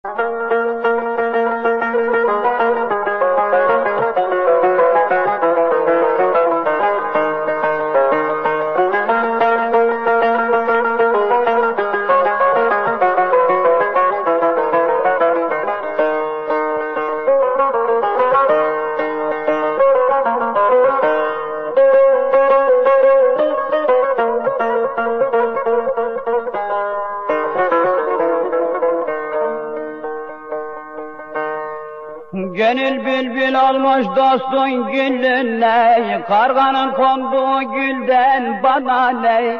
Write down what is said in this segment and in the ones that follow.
Gönül bülbül olmuş dostun gülüne, karganın konduğu gülden bana ne?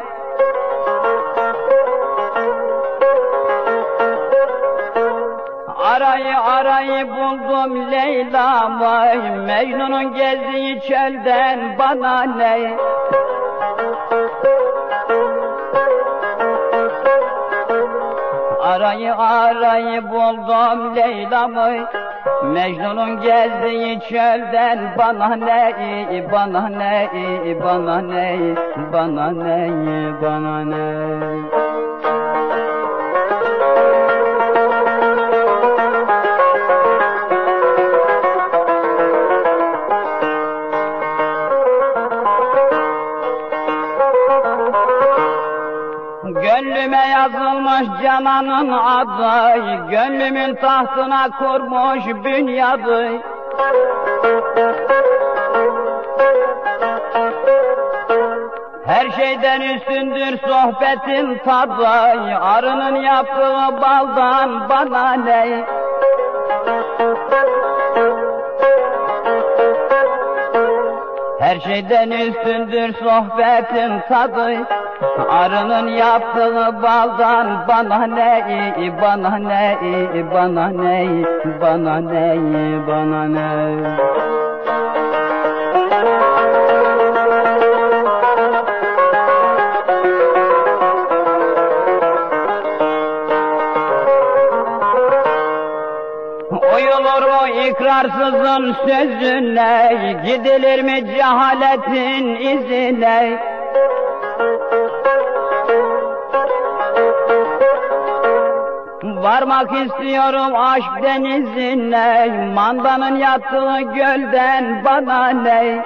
Arayı buldum Leyla'mı, Mecnun'un gezdiği çölden bana ne? Arayı buldum Leyla'mı, Mecnun'un gezdiği çölden bana ne, bana ne, bana ne, bana ne, bana ne. Gönlüme yazılmış cananın adı, gönlümün tahtına kurmuş bünyadı. Her şeyden üstündür sohbetin tadı, arının yaptığı baldan bana ne? Her şeyden üstündür sohbetin tadı, arının yaptığı baldan bana ne, bana ne, bana ne, bana ne, bana ne. Oyulur mu ikrarsızın sözüne, gidilir mi cehaletin izine? Varmak istiyorum aşk denizine, mandanın yattığı gölden bana ne?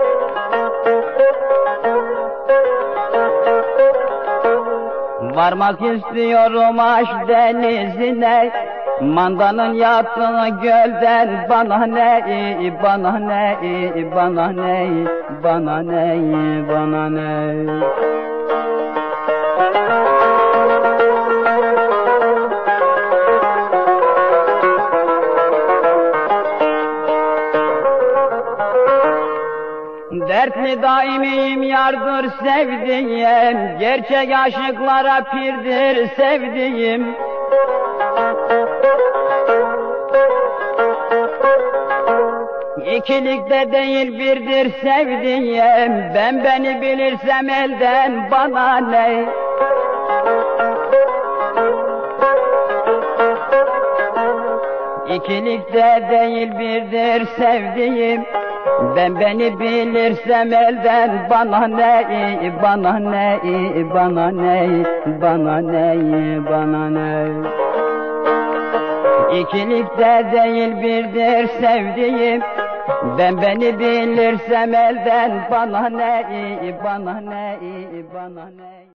Varmak istiyorum aşk denizine, mandanın yattığı gölden bana ne, bana ne, bana ne, bana ne, bana ne. Dertli daimiyim yardır sevdiğim, gerçek aşıklara pirdir sevdiğim. İkilikte değil birdir sevdiğim, ben beni bilirsem elden bana ne? İkilikte değil birdir sevdiğim, ben beni bilirsem elden bana ne, bana ne, bana ne, bana ne, bana ne. İkilikte değil birdir sevdiğim, ben beni bilirsem elden bana ne, bana ne, bana ne.